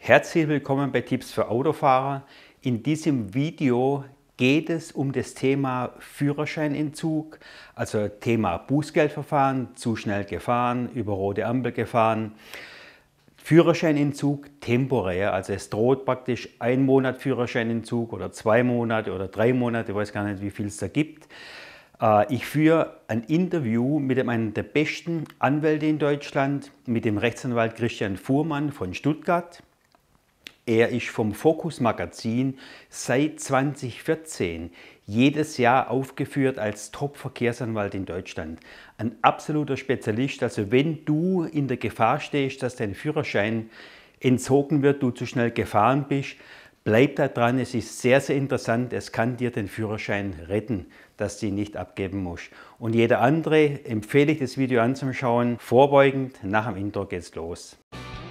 Herzlich willkommen bei Tipps für Autofahrer. In diesem Video geht es um das Thema Führerscheinentzug, also Thema Bußgeldverfahren, zu schnell gefahren, über rote Ampel gefahren. Führerscheinentzug temporär, also es droht praktisch 1 Monat Führerscheinentzug oder 2 Monate oder 3 Monate, ich weiß gar nicht, wie viel es da gibt. Ich führe ein Interview mit einem der besten Anwälte in Deutschland, mit dem Rechtsanwalt Christian Fuhrmann von Stuttgart. Er ist vom Focus Magazin seit 2014 jedes Jahr aufgeführt als Top-Verkehrsanwalt in Deutschland. Ein absoluter Spezialist, also wenn du in der Gefahr stehst, dass dein Führerschein entzogen wird, du zu schnell gefahren bist, bleib da dran, es ist sehr, sehr interessant, es kann dir den Führerschein retten, dass du ihn nicht abgeben musst. Und jeder andere empfehle ich, das Video anzuschauen, vorbeugend, nach dem Intro geht's los.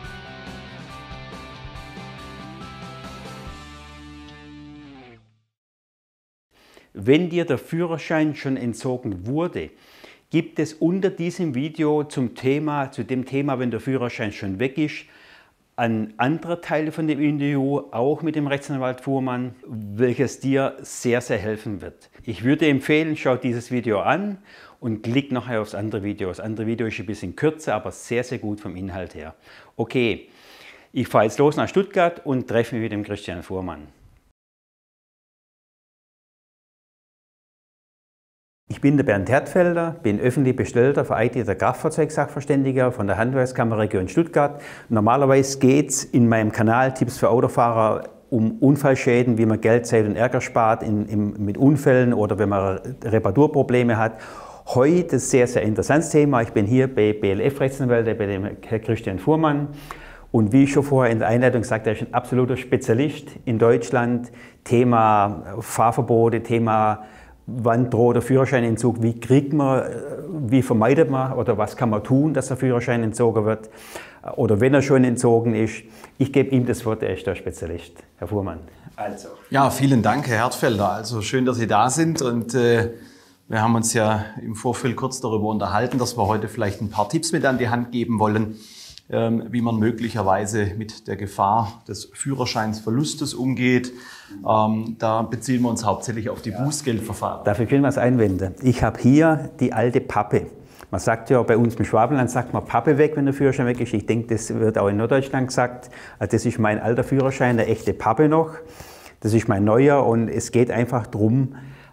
Wenn dir der Führerschein schon entzogen wurde, gibt es unter diesem Video zu dem Thema, wenn der Führerschein schon weg ist, ein anderer Teil von dem Interview, auch mit dem Rechtsanwalt Fuhrmann, welches dir sehr, sehr helfen wird. Ich würde empfehlen, schau dieses Video an und klick nachher aufs andere Video. Das andere Video ist ein bisschen kürzer, aber sehr, sehr gut vom Inhalt her. Okay, ich fahre jetzt los nach Stuttgart und treffe mich mit dem Christian Fuhrmann. Ich bin der Bernd Hertfelder, bin öffentlich Bestellter, vereidigter Kraftfahrzeugsachverständiger von der Handwerkskammer Region Stuttgart. Normalerweise geht es in meinem Kanal Tipps für Autofahrer um Unfallschäden, wie man Geld, Zeit und Ärger spart mit Unfällen oder wenn man Reparaturprobleme hat. Heute ein sehr, sehr interessantes Thema. Ich bin hier bei BLF-Rechtsanwälte, bei dem Herrn Christian Fuhrmann. Und wie ich schon vorher in der Einleitung sagte, er ist ein absoluter Spezialist in Deutschland. Thema Fahrverbote, Thema wann droht der Führerscheinentzug, wie vermeidet man oder was kann man tun, dass der Führerschein entzogen wird oder wenn er schon entzogen ist. Ich gebe ihm das Wort, er ist der Spezialist. Herr Fuhrmann. Also. Ja, vielen Dank, Herr Hertfelder. Also schön, dass Sie da sind und wir haben uns ja im Vorfeld kurz darüber unterhalten, dass wir heute vielleicht ein paar Tipps mit an die Hand geben wollen, wie man möglicherweise mit der Gefahr des Führerscheinsverlustes umgeht. Da beziehen wir uns hauptsächlich auf die Bußgeldverfahren. Dafür können wir es einwenden. Ich habe hier die alte Pappe. Man sagt ja, bei uns im Schwabenland sagt man Pappe weg, wenn der Führerschein weg ist. Ich denke, das wird auch in Norddeutschland gesagt. Also das ist mein alter Führerschein, der echte Pappe noch. Das ist mein neuer und es geht einfach darum,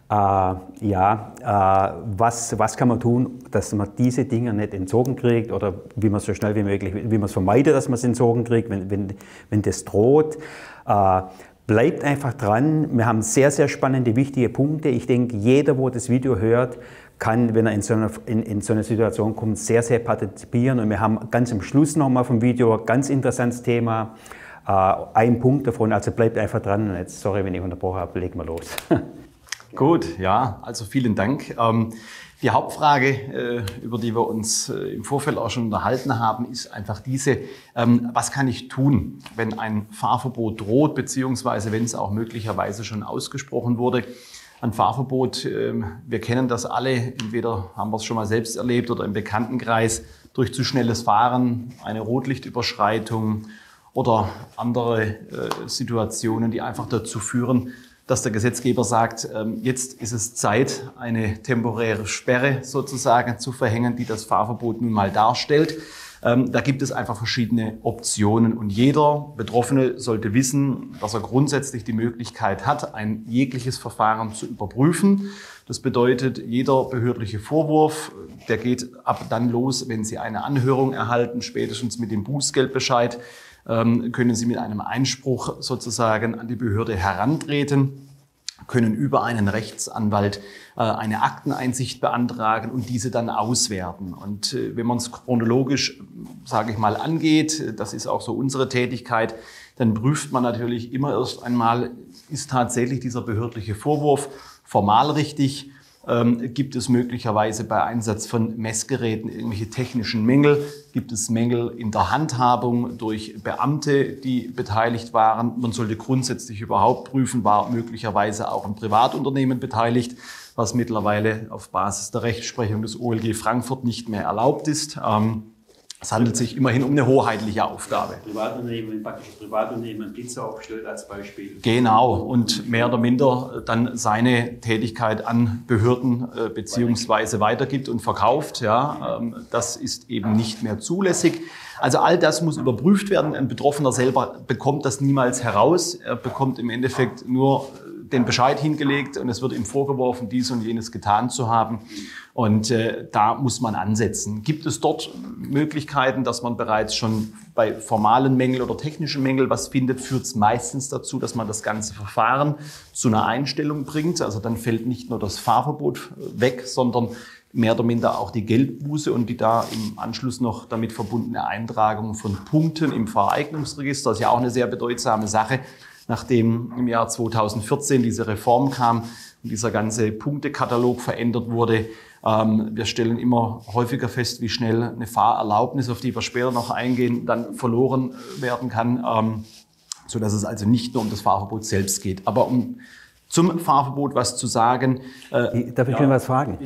was kann man tun, dass man diese Dinge nicht entzogen kriegt oder wie man so schnell wie möglich, wie man es vermeidet, dass man es entzogen kriegt, wenn das droht. Bleibt einfach dran. Wir haben sehr, sehr spannende, wichtige Punkte. Ich denke, jeder, der das Video hört, kann, wenn er in so eine Situation kommt, sehr, sehr partizipieren. Und wir haben ganz am Schluss nochmal vom Video ein ganz interessantes Thema. Ein Punkt davon, also bleibt einfach dran. Und jetzt, sorry, wenn ich unterbrochen habe, legen wir los. Gut, ja, also vielen Dank. Die Hauptfrage, über die wir uns im Vorfeld auch schon unterhalten haben, ist einfach diese, was kann ich tun, wenn ein Fahrverbot droht, beziehungsweise wenn es auch möglicherweise schon ausgesprochen wurde. Ein Fahrverbot, wir kennen das alle, entweder haben wir es schon mal selbst erlebt oder im Bekanntenkreis, durch zu schnelles Fahren, eine Rotlichtüberschreitung oder andere Situationen, die einfach dazu führen, dass der Gesetzgeber sagt, jetzt ist es Zeit, eine temporäre Sperre sozusagen zu verhängen, die das Fahrverbot nun mal darstellt. Da gibt es einfach verschiedene Optionen und jeder Betroffene sollte wissen, dass er grundsätzlich die Möglichkeit hat, ein jegliches Verfahren zu überprüfen. Das bedeutet, jeder behördliche Vorwurf, der geht ab dann los, wenn Sie eine Anhörung erhalten, spätestens mit dem Bußgeldbescheid, können Sie mit einem Einspruch sozusagen an die Behörde herantreten, können über einen Rechtsanwalt eine Akteneinsicht beantragen und diese dann auswerten. Und wenn man es chronologisch, sage ich mal, angeht, das ist auch so unsere Tätigkeit, dann prüft man natürlich immer erst einmal, ist tatsächlich dieser behördliche Vorwurf formal richtig? Gibt es möglicherweise bei Einsatz von Messgeräten irgendwelche technischen Mängel? Gibt es Mängel in der Handhabung durch Beamte, die beteiligt waren? Man sollte grundsätzlich überhaupt prüfen, war möglicherweise auch ein Privatunternehmen beteiligt, was mittlerweile auf Basis der Rechtsprechung des OLG Frankfurt nicht mehr erlaubt ist. Es handelt sich immerhin um eine hoheitliche Aufgabe. Privatunternehmen, praktisch ein Privatunternehmen Blitzer aufgestellt als Beispiel. Genau, und mehr oder minder dann seine Tätigkeit an Behörden beziehungsweise weitergibt und verkauft. Ja, das ist eben nicht mehr zulässig. Also all das muss überprüft werden. Ein Betroffener selber bekommt das niemals heraus. Er bekommt im Endeffekt nur den Bescheid hingelegt und es wird ihm vorgeworfen, dies und jenes getan zu haben. Und da muss man ansetzen. Gibt es dort Möglichkeiten, dass man bereits schon bei formalen Mängeln oder technischen Mängeln was findet, führt es meistens dazu, dass man das ganze Verfahren zu einer Einstellung bringt. Also dann fällt nicht nur das Fahrverbot weg, sondern mehr oder minder auch die Geldbuße und die da im Anschluss noch damit verbundene Eintragung von Punkten im Fahreignungsregister. Das ist ja auch eine sehr bedeutsame Sache, nachdem im Jahr 2014 diese Reform kam und dieser ganze Punktekatalog verändert wurde. Wir stellen immer häufiger fest, wie schnell eine Fahrerlaubnis, auf die wir später noch eingehen, dann verloren werden kann, sodass es also nicht nur um das Fahrverbot selbst geht. Aber um zum Fahrverbot was zu sagen. Darf ich schon was fragen?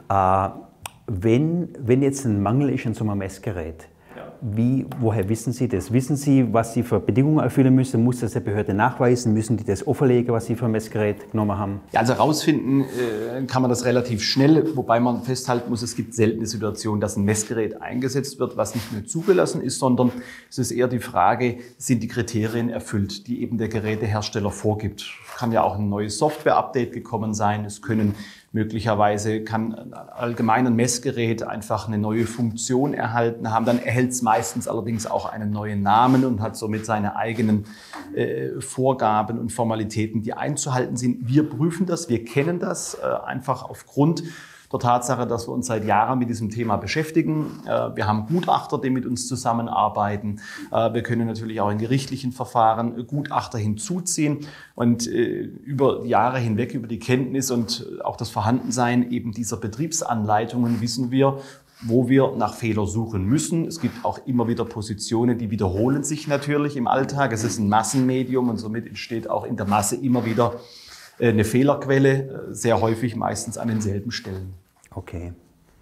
Wenn jetzt ein Mangel ist in so einem Messgerät, woher wissen Sie das? Wissen Sie, was Sie für Bedingungen erfüllen müssen? Muss das der Behörde nachweisen? Müssen die das offenlegen, was Sie für ein Messgerät genommen haben? Ja, also herausfinden kann man das relativ schnell, wobei man festhalten muss, es gibt seltene Situationen, dass ein Messgerät eingesetzt wird, was nicht mehr zugelassen ist, sondern es ist eher die Frage, sind die Kriterien erfüllt, die eben der Gerätehersteller vorgibt. Es kann ja auch ein neues Software-Update gekommen sein, es können möglicherweise kann allgemein ein Messgerät einfach eine neue Funktion erhalten haben. Dann erhält es meistens allerdings auch einen neuen Namen und hat somit seine eigenen Vorgaben und Formalitäten, die einzuhalten sind. Wir prüfen das, wir kennen das einfach aufgrund der Tatsache, dass wir uns seit Jahren mit diesem Thema beschäftigen. Wir haben Gutachter, die mit uns zusammenarbeiten. Wir können natürlich auch in gerichtlichen Verfahren Gutachter hinzuziehen. Und über die Jahre hinweg, über die Kenntnis und auch das Vorhandensein eben dieser Betriebsanleitungen wissen wir, wo wir nach Fehlern suchen müssen. Es gibt auch immer wieder Positionen, die wiederholen sich natürlich im Alltag. Es ist ein Massenmedium und somit entsteht auch in der Masse immer wieder eine Fehlerquelle, sehr häufig meistens an denselben Stellen. Okay.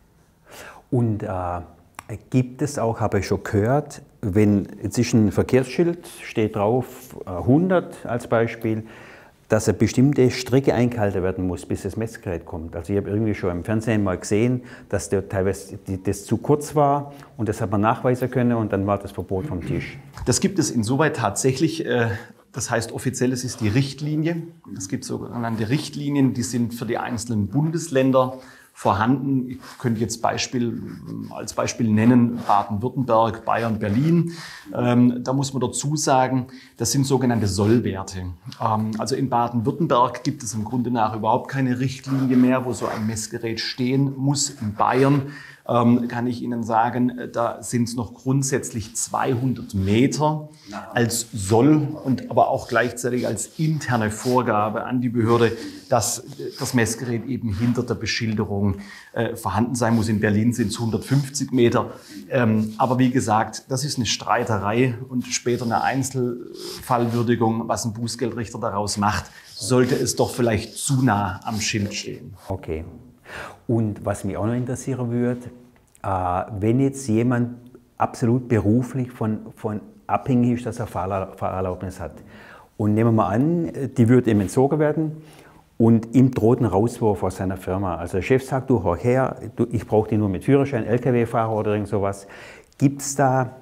Und gibt es auch, habe ich schon gehört, wenn jetzt ist ein Verkehrsschild, steht drauf 100 als Beispiel, dass eine bestimmte Strecke eingehalten werden muss, bis das Messgerät kommt. Also ich habe irgendwie schon im Fernsehen mal gesehen, dass der teilweise das zu kurz war und das hat man nachweisen können und dann war das Verbot vom Tisch. Das gibt es insoweit tatsächlich. Das heißt, offiziell es ist die Richtlinie. Es gibt sogenannte Richtlinien, die sind für die einzelnen Bundesländer vorhanden. Ich könnte jetzt als Beispiel nennen Baden-Württemberg, Bayern, Berlin. Da muss man dazu sagen, das sind sogenannte Sollwerte. Also in Baden-Württemberg gibt es im Grunde nach überhaupt keine Richtlinie mehr, wo so ein Messgerät stehen muss. In Bayern kann ich Ihnen sagen, da sind es noch grundsätzlich 200 Meter als Soll und aber auch gleichzeitig als interne Vorgabe an die Behörde, dass das Messgerät eben hinter der Beschilderung vorhanden sein muss. In Berlin sind es 150 Meter. Aber wie gesagt, das ist eine Streiterei und später eine Einzelfallwürdigung, was ein Bußgeldrichter daraus macht, sollte es doch vielleicht zu nah am Schild stehen. Okay. Und was mich auch noch interessieren würde, wenn jetzt jemand absolut beruflich von abhängig ist, dass er Fahrerlaubnis hat. Und nehmen wir mal an, die würde ihm entzogen werden und ihm droht ein Rauswurf aus seiner Firma. Also der Chef sagt, du hör her, ich brauche dich nur mit Führerschein, LKW-Fahrer oder irgend sowas. Gibt's da,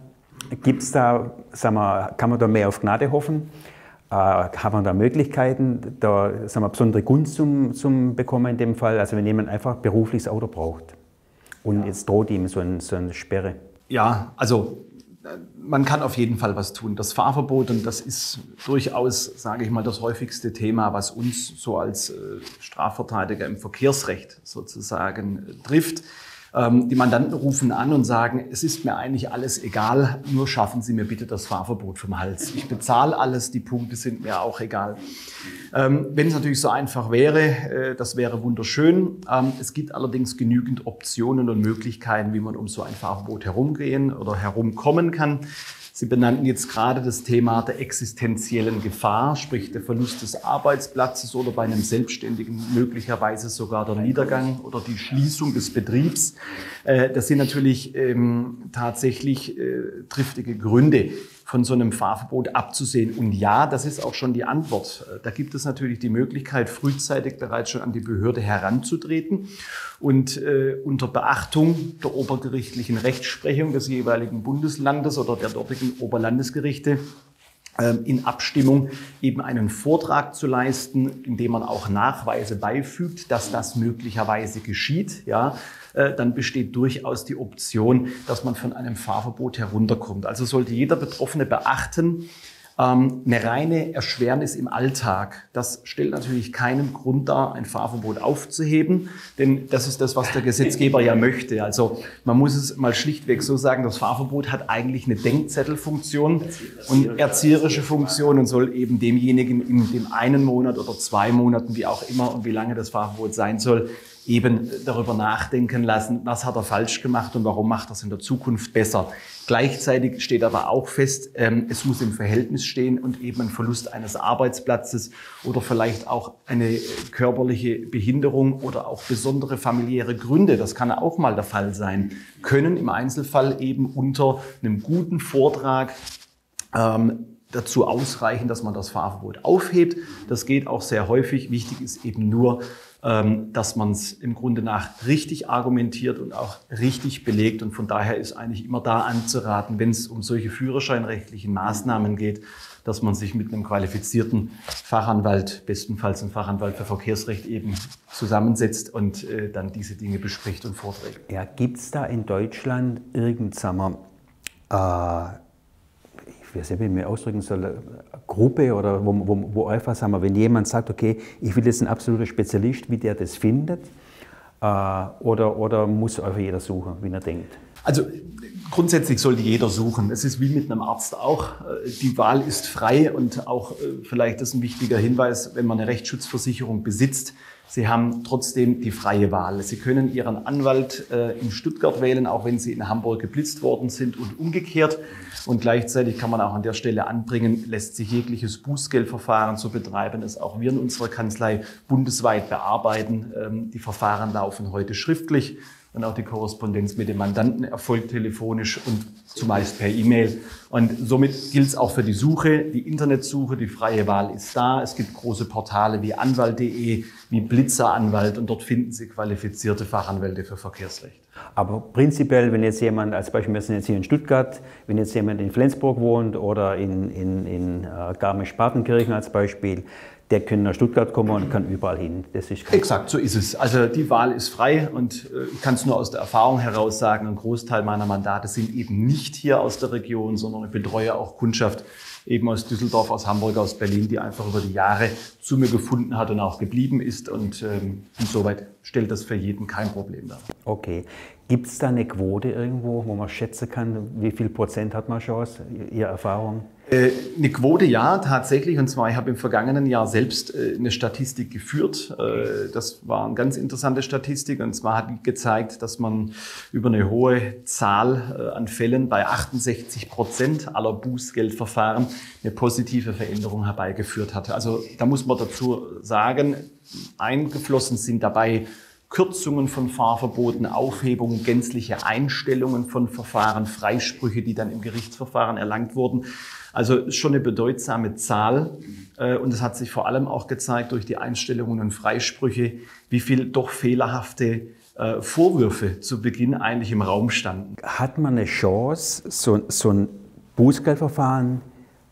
sag mal, kann man da mehr auf Gnade hoffen? Haben wir da Möglichkeiten, da sagen wir, besondere Gunst zum bekommen in dem Fall? Also wenn jemand einfach berufliches Auto braucht und jetzt droht ihm so eine Sperre. Ja, also man kann auf jeden Fall was tun. Das Fahrverbot, und das ist durchaus, sage ich mal, das häufigste Thema, was uns so als Strafverteidiger im Verkehrsrecht sozusagen trifft. Die Mandanten rufen an und sagen, es ist mir eigentlich alles egal, nur schaffen Sie mir bitte das Fahrverbot vom Hals. Ich bezahle alles, die Punkte sind mir auch egal. Wenn es natürlich so einfach wäre, das wäre wunderschön. Es gibt allerdings genügend Optionen und Möglichkeiten, wie man um so ein Fahrverbot herumgehen oder herumkommen kann. Sie benannten jetzt gerade das Thema der existenziellen Gefahr, sprich der Verlust des Arbeitsplatzes oder bei einem Selbstständigen möglicherweise sogar der Niedergang oder die Schließung des Betriebs. Das sind natürlich tatsächlich triftige Gründe, von so einem Fahrverbot abzusehen. Und ja, das ist auch schon die Antwort. Da gibt es natürlich die Möglichkeit, frühzeitig bereits schon an die Behörde heranzutreten und unter Beachtung der obergerichtlichen Rechtsprechung des jeweiligen Bundeslandes oder der dortigen Oberlandesgerichte in Abstimmung eben einen Vortrag zu leisten, indem man auch Nachweise beifügt, dass das möglicherweise geschieht. Ja, dann besteht durchaus die Option, dass man von einem Fahrverbot herunterkommt. Also sollte jeder Betroffene beachten, eine reine Erschwernis im Alltag, das stellt natürlich keinen Grund dar, ein Fahrverbot aufzuheben, denn das ist das, was der Gesetzgeber ja möchte. Also man muss es mal schlichtweg so sagen, das Fahrverbot hat eigentlich eine Denkzettelfunktion und erzieherische Funktion und soll eben demjenigen in dem einen Monat oder 2 Monaten, wie auch immer und wie lange das Fahrverbot sein soll, eben darüber nachdenken lassen, was hat er falsch gemacht und warum macht er es in der Zukunft besser. Gleichzeitig steht aber auch fest, es muss im Verhältnis stehen und eben ein Verlust eines Arbeitsplatzes oder vielleicht auch eine körperliche Behinderung oder auch besondere familiäre Gründe, das kann auch mal der Fall sein, können im Einzelfall eben unter einem guten Vortrag dazu ausreichen, dass man das Fahrverbot aufhebt. Das geht auch sehr häufig. Wichtig ist eben nur, dass man es im Grunde nach richtig argumentiert und auch richtig belegt. Und von daher ist eigentlich immer da anzuraten, wenn es um solche führerscheinrechtlichen Maßnahmen geht, dass man sich mit einem qualifizierten Fachanwalt, bestenfalls ein Fachanwalt für Verkehrsrecht eben zusammensetzt und dann diese Dinge bespricht und vorträgt. Ja, gibt es da in Deutschland irgendeine ich weiß nicht, wie ich mich ausdrücken soll, eine Gruppe oder wo einfach, sagen wir, wenn jemand sagt, okay, ich will jetzt ein absoluter Spezialist, wie der das findet, oder muss einfach jeder suchen, wie er denkt? Also grundsätzlich sollte jeder suchen. Es ist wie mit einem Arzt auch. Die Wahl ist frei und auch vielleicht ist ein wichtiger Hinweis, wenn man eine Rechtsschutzversicherung besitzt, Sie haben trotzdem die freie Wahl. Sie können Ihren Anwalt in Stuttgart wählen, auch wenn Sie in Hamburg geblitzt worden sind und umgekehrt. Und gleichzeitig kann man auch an der Stelle anbringen, lässt sich jegliches Bußgeldverfahren zu betreiben, das auch wir in unserer Kanzlei bundesweit bearbeiten. Die Verfahren laufen heute schriftlich und auch die Korrespondenz mit dem Mandanten erfolgt telefonisch und zumeist per E-Mail. Und somit gilt es auch für die Suche, die Internetsuche, die freie Wahl ist da. Es gibt große Portale wie Anwalt.de, wie Blitzeranwalt und dort finden Sie qualifizierte Fachanwälte für Verkehrsrecht. Aber prinzipiell, wenn jetzt jemand, als Beispiel, wir sind jetzt hier in Stuttgart, wenn jetzt jemand in Flensburg wohnt oder in Garmisch-Partenkirchen als Beispiel, der kann nach Stuttgart kommen und kann überall hin. Das ist exakt, so ist es. Also die Wahl ist frei und ich kann es nur aus der Erfahrung heraus sagen, ein Großteil meiner Mandate sind eben nicht hier aus der Region, sondern ich betreue auch Kundschaft eben aus Düsseldorf, aus Hamburg, aus Berlin, die einfach über die Jahre zu mir gefunden hat und auch geblieben ist. Und insoweit stellt das für jeden kein Problem dar. Okay. Gibt es da eine Quote irgendwo, wo man schätzen kann, wie viel Prozent hat man Chance, Ihre Erfahrung? Eine Quote ja, tatsächlich. Und zwar, ich habe im vergangenen Jahr selbst eine Statistik geführt. Das war eine ganz interessante Statistik. Und zwar hat die gezeigt, dass man über eine hohe Zahl an Fällen bei 68% aller Bußgeldverfahren eine positive Veränderung herbeigeführt hatte. Also da muss man dazu sagen, eingeflossen sind dabei Kürzungen von Fahrverboten, Aufhebungen, gänzliche Einstellungen von Verfahren, Freisprüche, die dann im Gerichtsverfahren erlangt wurden. Also ist schon eine bedeutsame Zahl. Und es hat sich vor allem auch gezeigt durch die Einstellungen und Freisprüche, wie viel doch fehlerhafte Vorwürfe zu Beginn eigentlich im Raum standen. Hat man eine Chance, so ein Bußgeldverfahren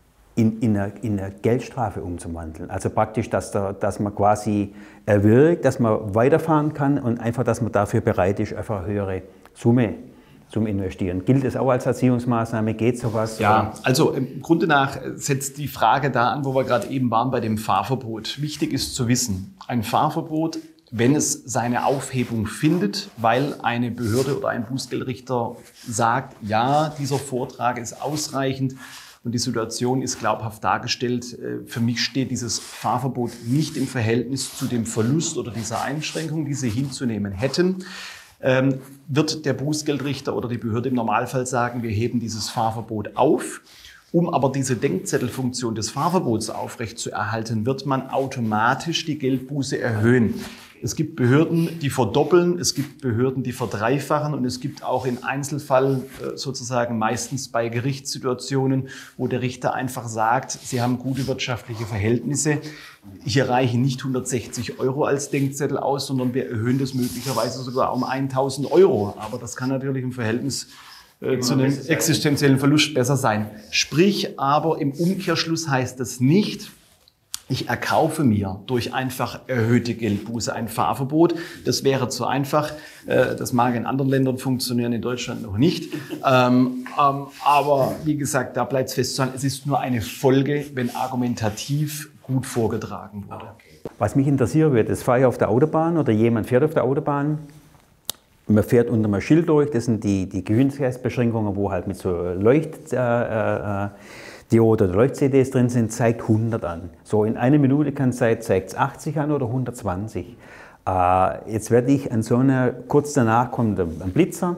in eine Geldstrafe umzuwandeln? Also praktisch, dass man quasi erwirkt, dass man weiterfahren kann und einfach, dass man dafür bereit ist, einfach eine höhere Summe zum Investieren. Gilt das auch als Erziehungsmaßnahme? Geht sowas? Ja, also im Grunde nach setzt die Frage da an, wo wir gerade eben waren bei dem Fahrverbot. Wichtig ist zu wissen, ein Fahrverbot, wenn es seine Aufhebung findet, weil eine Behörde oder ein Bußgeldrichter sagt, ja, dieser Vortrag ist ausreichend, und die Situation ist glaubhaft dargestellt. Für mich steht dieses Fahrverbot nicht im Verhältnis zu dem Verlust oder dieser Einschränkung, die Sie hinzunehmen hätten. wird der Bußgeldrichter oder die Behörde im Normalfall sagen, wir heben dieses Fahrverbot auf. Um aber diese Denkzettelfunktion des Fahrverbots aufrechtzuerhalten, wird man automatisch die Geldbuße erhöhen. Es gibt Behörden, die verdoppeln, es gibt Behörden, die verdreifachen und es gibt auch im Einzelfall sozusagen meistens bei Gerichtssituationen, wo der Richter einfach sagt, Sie haben gute wirtschaftliche Verhältnisse. Ich erreiche nicht 160 € als Denkzettel aus, sondern wir erhöhen das möglicherweise sogar um 1.000 €. Aber das kann natürlich im Verhältnis zu einem existenziellen Verlust besser sein. Sprich aber im Umkehrschluss heißt das nicht, ich erkaufe mir durch einfach erhöhte Geldbuße ein Fahrverbot. Das wäre zu einfach. Das mag in anderen Ländern funktionieren, in Deutschland noch nicht. Aber wie gesagt, da bleibt es festzuhalten, es ist nur eine Folge, wenn argumentativ gut vorgetragen wurde. Was mich interessieren wird, das fahre ich auf der Autobahn oder jemand fährt auf der Autobahn. Man fährt unter einem Schild durch, das sind die Geschwindigkeitsbeschränkungen, wo halt mit so Leuchtdiode oder Leucht-CDs drin sind, zeigt 100 an. So in einer Minute zeigt es 80 an oder 120. Jetzt werde ich an so einer, kurz danach kommt ein Blitzer.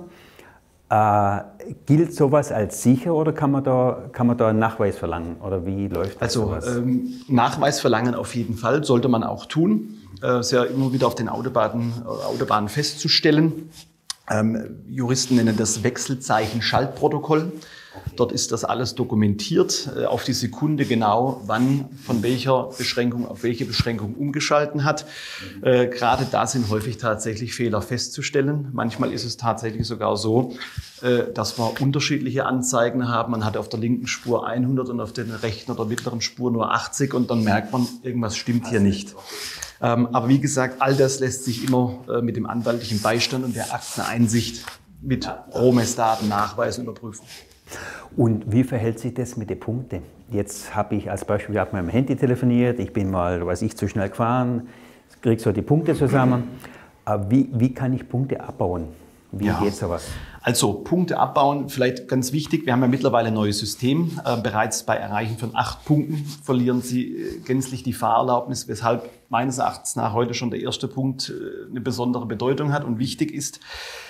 Gilt sowas als sicher oder kann man da einen Nachweis verlangen? Oder wie läuft das? Also Nachweis verlangen auf jeden Fall, sollte man auch tun. Ist ja immer wieder auf den Autobahnen festzustellen. Juristen nennen das Wechselzeichen-Schaltprotokoll. Dort ist das alles dokumentiert, auf die Sekunde genau, wann von welcher Beschränkung auf welche Beschränkung umgeschalten hat. Gerade da sind häufig tatsächlich Fehler festzustellen. Manchmal ist es tatsächlich sogar so, dass wir unterschiedliche Anzeigen haben. Man hat auf der linken Spur 100 und auf der rechten oder mittleren Spur nur 80 und dann merkt man, irgendwas stimmt hier nicht. Aber wie gesagt, all das lässt sich immer mit dem anwaltlichen Beistand und der Akteneinsicht mit Rohmessdaten nachweisen und überprüfen. Und wie verhält sich das mit den Punkten? Jetzt habe ich als Beispiel mit meinem Handy telefoniert, ich bin mal, zu schnell gefahren, kriege so die Punkte zusammen. Aber wie kann ich Punkte abbauen? Wie geht sowas? Also Punkte abbauen, vielleicht ganz wichtig, wir haben ja mittlerweile ein neues System. Bereits bei Erreichen von 8 Punkten verlieren Sie gänzlich die Fahrerlaubnis, weshalb meines Erachtens nach heute schon der erste Punkt eine besondere Bedeutung hat und wichtig ist.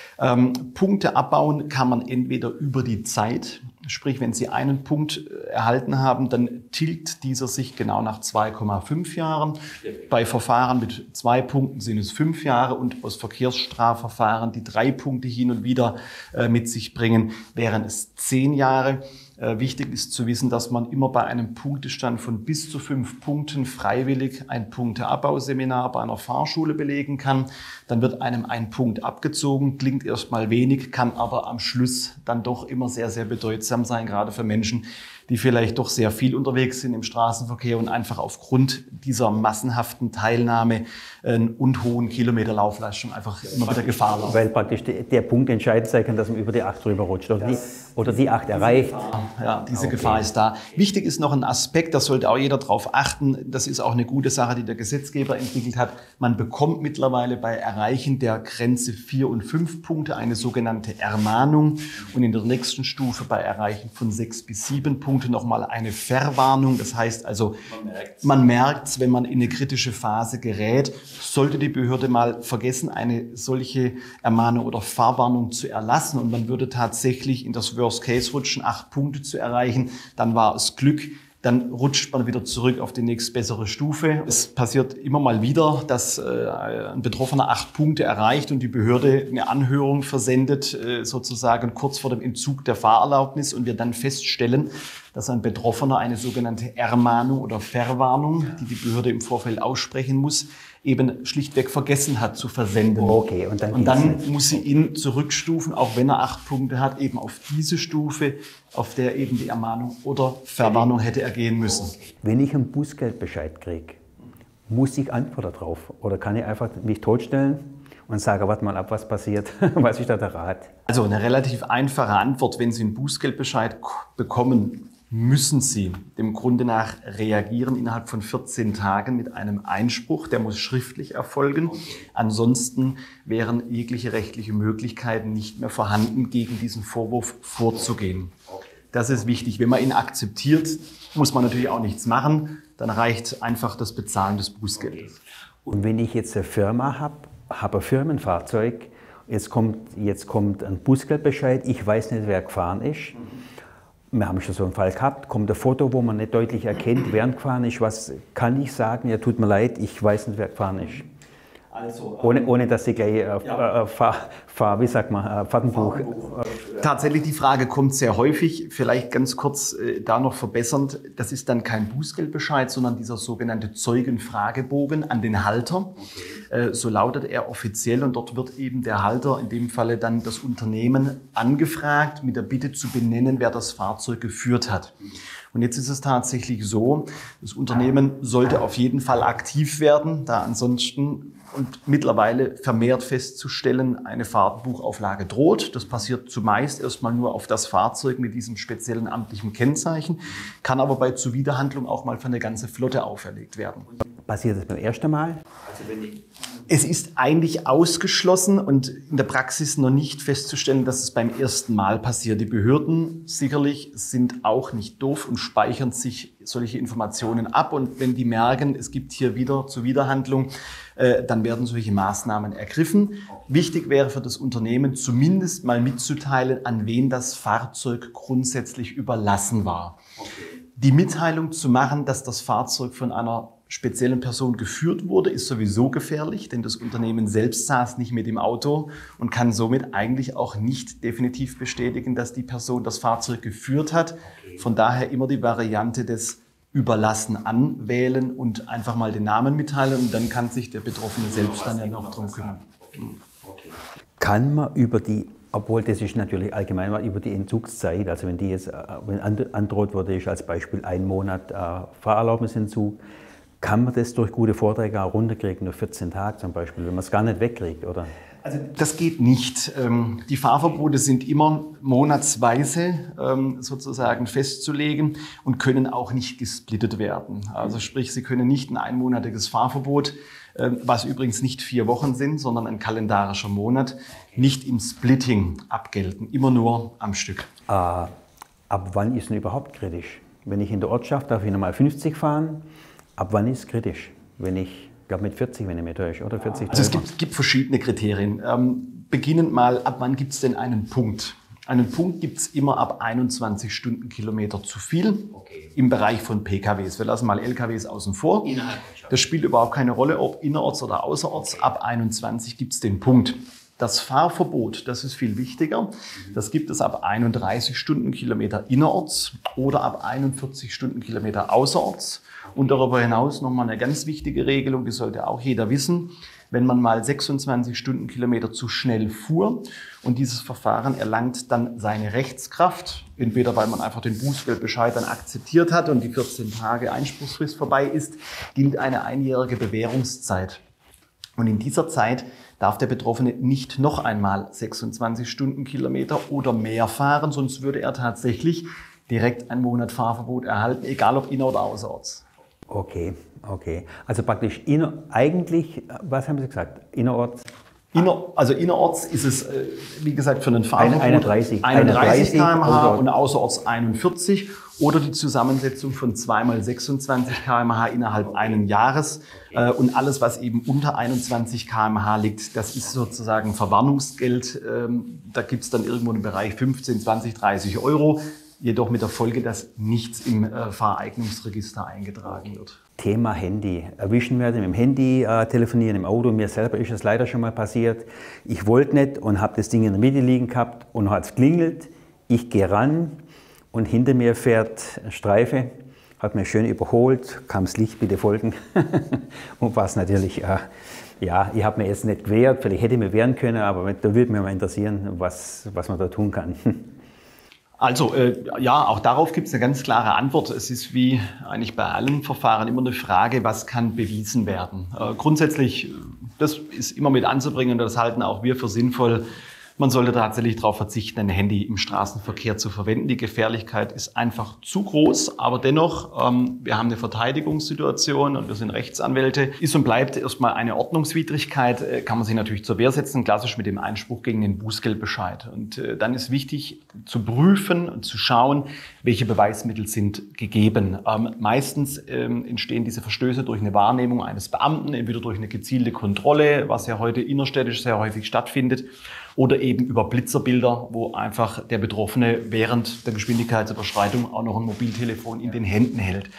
Punkte abbauen kann man entweder über die Zeit, sprich wenn Sie einen Punkt erhalten haben, dann tilgt dieser sich genau nach 2,5 Jahren. Bei Verfahren mit 2 Punkten sind es 5 Jahre und aus Verkehrsstrafverfahren, die 3 Punkte hin und wieder mit sich bringen, wären es 10 Jahre. Wichtig ist zu wissen, dass man immer bei einem Punktestand von bis zu 5 Punkten freiwillig ein Punkteabbauseminar bei einer Fahrschule belegen kann. Dann wird einem ein Punkt abgezogen, klingt erstmal wenig, kann aber am Schluss dann doch immer sehr, sehr bedeutsam sein, gerade für Menschen, die vielleicht doch sehr viel unterwegs sind im Straßenverkehr und einfach aufgrund dieser massenhaften Teilnahme und hohen Kilometerlaufleistung einfach immer wieder Gefahr laufen. Weil praktisch der Punkt entscheidend sein kann, dass man über die 8 drüber rutscht oder die 8 erreicht. Diese Gefahr ist da. Wichtig ist noch ein Aspekt, da sollte auch jeder drauf achten. Das ist auch eine gute Sache, die der Gesetzgeber entwickelt hat. Man bekommt mittlerweile bei Erreichen der Grenze 4 und 5 Punkte eine sogenannte Ermahnung und in der nächsten Stufe bei Erreichen von 6 bis 7 Punkte nochmal eine Verwarnung. Das heißt also, man merkt es, wenn man in eine kritische Phase gerät. Sollte die Behörde mal vergessen, eine solche Ermahnung oder Verwarnung zu erlassen und man würde tatsächlich in das Worst Case rutschen, 8 Punkte zu erreichen, dann war es Glück. Dann rutscht man wieder zurück auf die nächstbessere Stufe. Es passiert immer mal wieder, dass ein Betroffener 8 Punkte erreicht und die Behörde eine Anhörung versendet, sozusagen kurz vor dem Entzug der Fahrerlaubnis und wir dann feststellen, dass ein Betroffener eine sogenannte Ermahnung oder Verwarnung, die die Behörde im Vorfeld aussprechen muss, eben schlichtweg vergessen hat zu versenden. Okay, und dann muss sie ihn zurückstufen, auch wenn er 8 Punkte hat, eben auf diese Stufe, auf der eben die Ermahnung oder Verwarnung hätte ergehen müssen. Wenn ich einen Bußgeldbescheid kriege, muss ich antworten darauf? Oder kann ich einfach mich totstellen und sagen, warte mal ab, was passiert? Was ist da der Rat? Also eine relativ einfache Antwort, wenn Sie einen Bußgeldbescheid bekommen, müssen Sie dem Grunde nach reagieren innerhalb von 14 Tagen mit einem Einspruch. Der muss schriftlich erfolgen. Ansonsten wären jegliche rechtliche Möglichkeiten nicht mehr vorhanden, gegen diesen Vorwurf vorzugehen. Das ist wichtig. Wenn man ihn akzeptiert, muss man natürlich auch nichts machen. Dann reicht einfach das Bezahlen des Bußgeldes. Und wenn ich jetzt eine Firma habe ein Firmenfahrzeug Jetzt kommt ein Bußgeldbescheid, ich weiß nicht, wer gefahren ist. Wir haben schon so einen Fall gehabt, kommt ein Foto, wo man nicht deutlich erkennt, wer gefahren ist. Was kann ich sagen? Ja, tut mir leid, ich weiß nicht, wer gefahren ist. Also, ohne dass Sie gleich Fahrtenbuch. Tatsächlich, die Frage kommt sehr häufig. Vielleicht ganz kurz da noch verbessernd. Das ist dann kein Bußgeldbescheid, sondern dieser sogenannte Zeugenfragebogen an den Halter. Okay. So lautet er offiziell und dort wird eben der Halter, in dem Falle dann das Unternehmen, angefragt mit der Bitte zu benennen, wer das Fahrzeug geführt hat. Und jetzt ist es tatsächlich so, das Unternehmen sollte auf jeden Fall aktiv werden, da ansonsten und mittlerweile vermehrt festzustellen, eine Fahrtenbuchauflage droht. Das passiert zumeist erstmal nur auf das Fahrzeug mit diesem speziellen amtlichen Kennzeichen, kann aber bei Zuwiderhandlung auch mal für eine ganze Flotte auferlegt werden. Passiert das beim ersten Mal? Es ist eigentlich ausgeschlossen und in der Praxis noch nicht festzustellen, dass es beim ersten Mal passiert. Die Behörden sicherlich sind auch nicht doof und speichern sich solche Informationen ab. Und wenn die merken, es gibt hier wieder Zuwiderhandlung, dann werden solche Maßnahmen ergriffen. Wichtig wäre für das Unternehmen zumindest mal mitzuteilen, an wen das Fahrzeug grundsätzlich überlassen war. Okay. Die Mitteilung zu machen, dass das Fahrzeug von einer speziellen Person geführt wurde, ist sowieso gefährlich, denn das Unternehmen selbst saß nicht mit im Auto und kann somit eigentlich auch nicht definitiv bestätigen, dass die Person das Fahrzeug geführt hat. Von daher immer die Variante des Überlassen anwählen und einfach mal den Namen mitteilen und dann kann sich der Betroffene selbst dann ja noch drum kümmern. Kann man über die, obwohl das ist natürlich allgemein, über die Entzugszeit, also wenn die jetzt, wenn androht wurde, ist als Beispiel 1 Monat Fahrerlaubnisentzug, kann man das durch gute Vorträge auch runterkriegen, nur 14 Tage zum Beispiel, wenn man es gar nicht wegkriegt, oder? Also das geht nicht. Die Fahrverbote sind immer monatsweise sozusagen festzulegen und können auch nicht gesplittet werden. Also sprich, Sie können nicht ein einmonatiges Fahrverbot, was übrigens nicht 4 Wochen sind, sondern ein kalendarischer Monat, nicht im Splitting abgelten, immer nur am Stück. Ab wann ist denn überhaupt kritisch? Wenn ich in der Ortschaft darf ich normal 50 fahren, ab wann ist es kritisch? Wenn ich glaube mit 40, wenn ich mich täusche, oder 40? Also es gibt verschiedene Kriterien. Beginnend mal, ab wann gibt es denn einen Punkt? Einen Punkt gibt es immer ab 21 Stundenkilometer zu viel im Bereich von PKWs. Wir lassen mal LKWs außen vor. Das spielt überhaupt keine Rolle, ob innerorts oder außerorts. Ab 21 gibt es den Punkt. Das Fahrverbot, das ist viel wichtiger. Das gibt es ab 31 Stundenkilometer innerorts oder ab 41 Stundenkilometer außerorts. Und darüber hinaus nochmal eine ganz wichtige Regelung, die sollte auch jeder wissen. Wenn man mal 26 Stundenkilometer zu schnell fuhr und dieses Verfahren erlangt dann seine Rechtskraft, entweder weil man einfach den Bußgeldbescheid dann akzeptiert hat und die 14 Tage Einspruchsfrist vorbei ist, gilt eine einjährige Bewährungszeit. Und in dieser Zeit darf der Betroffene nicht noch einmal 26 Stundenkilometer oder mehr fahren, sonst würde er tatsächlich direkt 1 Monat Fahrverbot erhalten, egal ob inner- oder außerorts. Okay. Also praktisch eigentlich, was haben Sie gesagt, innerorts? Also innerorts ist es, wie gesagt, für einen Fahrverbot 31 km/h und außerorts 41 oder die Zusammensetzung von 2 mal 26 km/h innerhalb eines Jahres. Und alles, was eben unter 21 km/h liegt, das ist sozusagen Verwarnungsgeld. Da gibt es dann irgendwo im Bereich 15, 20, 30 Euro. Jedoch mit der Folge, dass nichts im Fahreignungsregister eingetragen wird. Thema Handy. Erwischen werden mit dem Handy, telefonieren im Auto. Mir selber ist es leider schon mal passiert. Ich wollte nicht und habe das Ding in der Mitte liegen gehabt und hat es klingelt. Ich gehe ran und hinter mir fährt eine Streife, hat mich schön überholt, kam das Licht, bitte folgen. Und war es natürlich, ja, ich habe mir jetzt nicht gewehrt, vielleicht hätte ich mir wehren können, aber da würde mich mal interessieren, was man da tun kann. Also ja, auch darauf gibt es eine ganz klare Antwort. Es ist wie eigentlich bei allen Verfahren immer eine Frage, was kann bewiesen werden. Grundsätzlich, das ist immer mit anzubringen und das halten auch wir für sinnvoll, Man sollte tatsächlich darauf verzichten, ein Handy im Straßenverkehr zu verwenden. Die Gefährlichkeit ist einfach zu groß, aber dennoch, wir haben eine Verteidigungssituation und wir sind Rechtsanwälte. Ist und bleibt erstmal eine Ordnungswidrigkeit, kann man sich natürlich zur Wehr setzen, klassisch mit dem Einspruch gegen den Bußgeldbescheid. Und dann ist wichtig zu prüfen und zu schauen, welche Beweismittel sind gegeben. Meistens entstehen diese Verstöße durch eine Wahrnehmung eines Beamten, entweder durch eine gezielte Kontrolle, was ja heute innerstädtisch sehr häufig stattfindet, oder eben über Blitzerbilder, wo einfach der Betroffene während der Geschwindigkeitsüberschreitung auch noch ein Mobiltelefon in den Händen hält.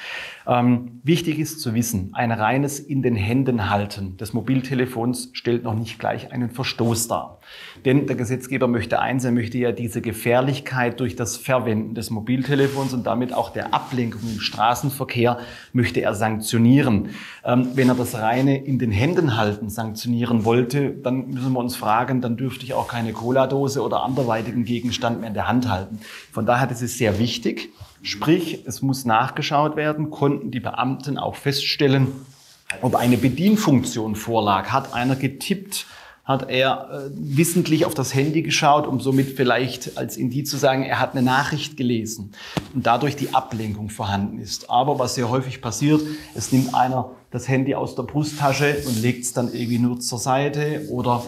Wichtig ist zu wissen, ein reines in den Händen halten des Mobiltelefons stellt noch nicht gleich einen Verstoß dar. Denn der Gesetzgeber möchte eins, er möchte ja diese Gefährlichkeit durch das Verwenden des Mobiltelefons und damit auch der Ablenkung im Straßenverkehr möchte er sanktionieren. Wenn er das reine in den Händen halten sanktionieren wollte, dann müssen wir uns fragen, dann dürfte ich auch keine Cola-Dose oder anderweitigen Gegenstand mehr in der Hand halten. Von daher, das ist sehr wichtig. Sprich, es muss nachgeschaut werden, konnten die Beamten auch feststellen, ob eine Bedienfunktion vorlag. Hat einer getippt? Hat er wissentlich auf das Handy geschaut, um somit vielleicht als Indiz zu sagen, er hat eine Nachricht gelesen und dadurch die Ablenkung vorhanden ist. Aber was sehr häufig passiert, es nimmt einer das Handy aus der Brusttasche und legt es dann irgendwie nur zur Seite oder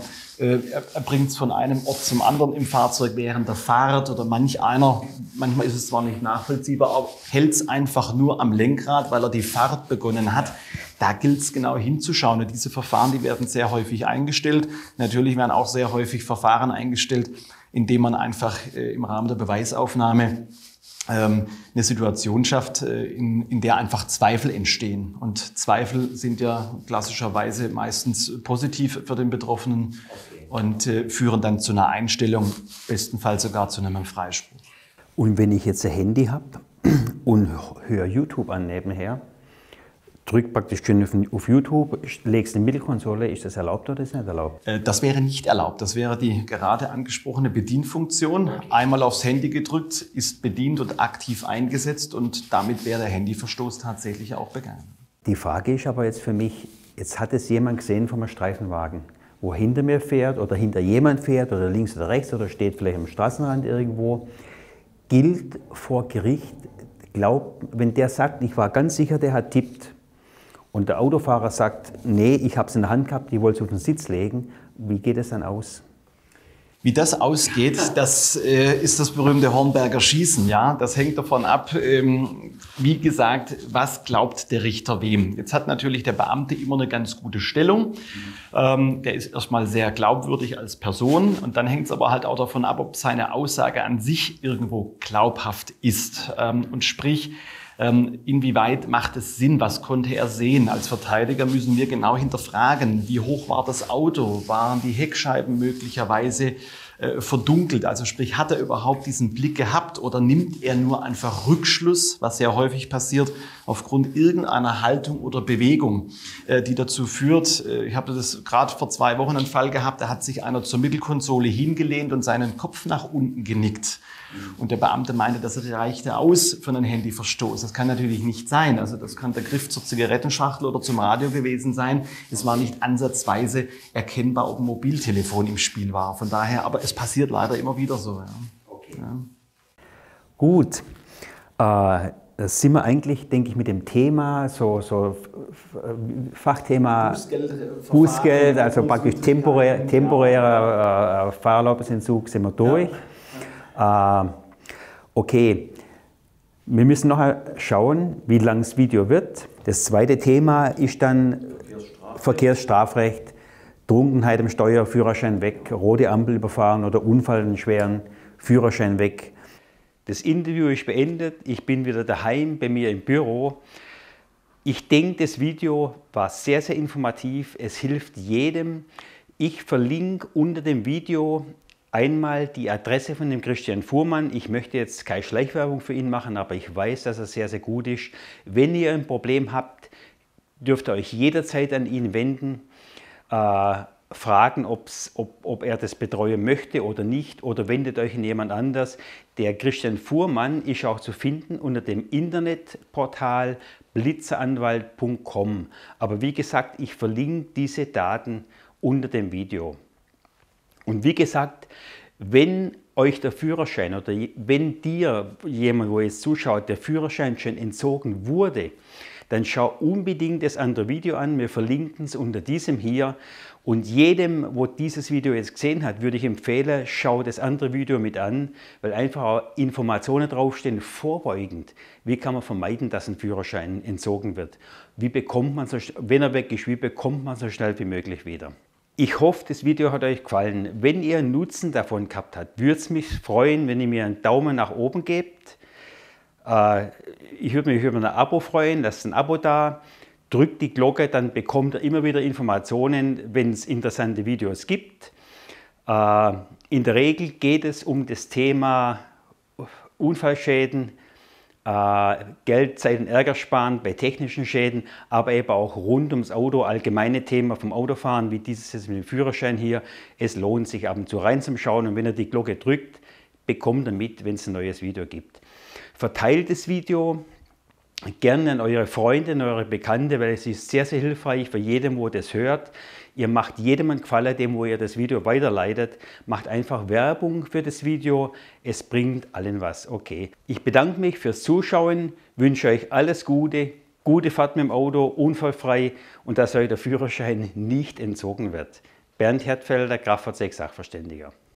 er bringt es von einem Ort zum anderen im Fahrzeug während der Fahrt oder manchmal ist es zwar nicht nachvollziehbar, aber hält es einfach nur am Lenkrad, weil er die Fahrt begonnen hat. Da gilt es genau hinzuschauen. Und diese Verfahren, die werden sehr häufig eingestellt. Natürlich werden auch sehr häufig Verfahren eingestellt, indem man einfach im Rahmen der Beweisaufnahme eine Situation schafft, in der einfach Zweifel entstehen. Und Zweifel sind ja klassischerweise meistens positiv für den Betroffenen und führen dann zu einer Einstellung, bestenfalls sogar zu einem Freispruch. Und wenn ich jetzt ein Handy habe und höre YouTube an nebenher, drück praktisch schön auf YouTube, legst eine Mittelkonsole, ist das erlaubt oder ist das nicht erlaubt? Das wäre nicht erlaubt. Das wäre die gerade angesprochene Bedienfunktion. Einmal aufs Handy gedrückt, ist bedient und aktiv eingesetzt und damit wäre der Handyverstoß tatsächlich auch begangen. Die Frage ist aber jetzt für mich, jetzt hat es jemand gesehen vom Streifenwagen, wo hinter mir fährt oder hinter jemand fährt oder links oder rechts oder steht vielleicht am Straßenrand irgendwo, gilt vor Gericht, wenn der sagt, ich war ganz sicher, der hat tippt, und der Autofahrer sagt, nee, ich habe es in der Hand gehabt, ich wollte es auf den Sitz legen. Wie geht es dann aus? Wie das ausgeht, das ist das berühmte Hornberger Schießen. Ja? Das hängt davon ab, wie gesagt, was glaubt der Richter wem. Jetzt hat natürlich der Beamte immer eine ganz gute Stellung. Der ist erstmal sehr glaubwürdig als Person. Und dann hängt es aber halt auch davon ab, ob seine Aussage an sich irgendwo glaubhaft ist. Und sprich, inwieweit macht es Sinn? Was konnte er sehen? Als Verteidiger müssen wir genau hinterfragen, wie hoch war das Auto? Waren die Heckscheiben möglicherweise verdunkelt? Also sprich, hat er überhaupt diesen Blick gehabt oder nimmt er nur einfach Rückschluss, was sehr häufig passiert, aufgrund irgendeiner Haltung oder Bewegung, die dazu führt, ich habe das gerade vor 2 Wochen einen Fall gehabt, da hat sich einer zur Mittelkonsole hingelehnt und seinen Kopf nach unten genickt. Und der Beamte meinte, das reichte aus für einen Handyverstoß. Das kann natürlich nicht sein. Also das kann der Griff zur Zigarettenschachtel oder zum Radio gewesen sein. Es war nicht ansatzweise erkennbar, ob ein Mobiltelefon im Spiel war. Von daher, aber es passiert leider immer wieder so. Ja. Okay. Ja. Gut. Da sind wir eigentlich, denke ich, mit dem Thema, so Fachthema Bußgeld, also praktisch temporärer Fahrerlaubnisentzug, sind wir durch. Ja. Okay, wir müssen noch schauen, wie lang das Video wird. Das zweite Thema ist dann Verkehrsstrafrecht, Trunkenheit am Steuer, Führerschein weg, rote Ampel überfahren oder Unfall, einen schweren Führerschein weg. Das Interview ist beendet, ich bin wieder daheim bei mir im Büro. Ich denke, das Video war sehr, sehr informativ, es hilft jedem. Ich verlinke unter dem Video einmal die Adresse von dem Christian Fuhrmann. Ich möchte jetzt keine Schleichwerbung für ihn machen, aber ich weiß, dass er sehr, sehr gut ist. Wenn ihr ein Problem habt, dürft ihr euch jederzeit an ihn wenden, fragen, ob er das betreuen möchte oder nicht, oder wendet euch an jemand anders. Der Christian Fuhrmann ist auch zu finden unter dem Internetportal blitzeranwalt.com. Aber wie gesagt, ich verlinke diese Daten unter dem Video. Und wie gesagt, Wenn euch der Führerschein oder wenn dir jemand, wo jetzt zuschaut, der Führerschein schon entzogen wurde, dann schau unbedingt das andere Video an. Wir verlinken es unter diesem hier. Und jedem, wo dieses Video jetzt gesehen hat, würde ich empfehlen, schau das andere Video mit an, weil einfach auch Informationen draufstehen, vorbeugend. Wie kann man vermeiden, dass ein Führerschein entzogen wird? Wie bekommt man, wenn er weg ist, wie bekommt man so schnell wie möglich wieder? Ich hoffe, das Video hat euch gefallen. Wenn ihr einen Nutzen davon gehabt habt, würde es mich freuen, wenn ihr mir einen Daumen nach oben gebt. Ich würde mich über ein Abo freuen, lasst ein Abo da, drückt die Glocke, dann bekommt ihr immer wieder Informationen, wenn es interessante Videos gibt. In der Regel geht es um das Thema Unfallschäden, Geld, Zeit und Ärger sparen bei technischen Schäden, aber eben auch rund ums Auto, allgemeine Themen vom Autofahren, wie dieses jetzt mit dem Führerschein hier. Es lohnt sich ab und zu reinzuschauen und wenn ihr die Glocke drückt, bekommt ihr mit, wenn es ein neues Video gibt. Verteilt das Video gerne an eure Freunde, an eure Bekannte, weil es ist sehr, sehr hilfreich für jeden, wo das hört. Ihr macht jedem einen Gefallen, dem, wo ihr das Video weiterleitet. Macht einfach Werbung für das Video. Es bringt allen was. Okay. Ich bedanke mich fürs Zuschauen, wünsche euch alles Gute, gute Fahrt mit dem Auto, unfallfrei und dass euch der Führerschein nicht entzogen wird. Bernd Hertfelder, Kraftfahrzeug-Sachverständiger.